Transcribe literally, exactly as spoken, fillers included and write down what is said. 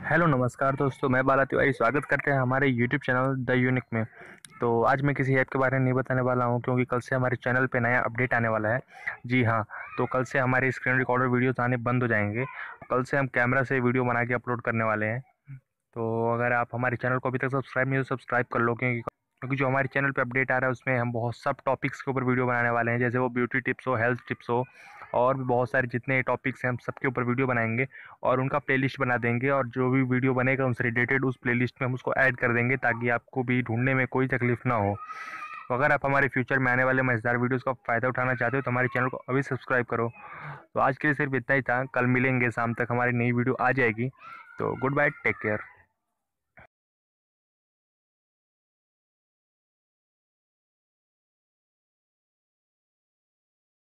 Hello नमस्कार दोस्तों, मैं बाला तिवारी स्वागत करते हैं हमारे यूट्यूब चैनल द यूनिक में। तो आज मैं किसी ऐप के बारे में नहीं बताने वाला हूं क्योंकि कल से हमारे चैनल पे नया अपडेट आने वाला है। जी हाँ, तो कल से हमारे स्क्रीन रिकॉर्डर वीडियोस आने बंद हो जाएंगे। कल से हम कैमरा से वीडियो बना के अपलोड करने वाले हैं। तो अगर आप हमारे चैनल को अभी तक सब्सक्राइब नहीं हो, सब्सक्राइब कर लो, क्योंकि क्योंकि जो हमारे चैनल पे अपडेट आ रहा है उसमें हम बहुत सब टॉपिक्स के ऊपर वीडियो बनाने वाले हैं, जैसे वो ब्यूटी टिप्स हो, हेल्थ टिप्स हो, और भी बहुत सारे जितने टॉपिक्स हैं हम सबके ऊपर वीडियो बनाएंगे और उनका प्लेलिस्ट बना देंगे। और जो भी वीडियो बनेगा उनसे रिलेटेड उस प्लेलिस्ट में हम उसको ऐड कर देंगे ताकि आपको भी ढूंढने में कोई तकलीफ ना हो। तो अगर आप हमारे फ्यूचर में आने वाले मजेदार वीडियोस का फ़ायदा उठाना चाहते हो तो हमारे चैनल को अभी सब्सक्राइब करो। तो आज के लिए सिर्फ इतना ही था। कल मिलेंगे शाम तक, हमारी नई वीडियो आ जाएगी। तो गुड बाय, टेक केयर।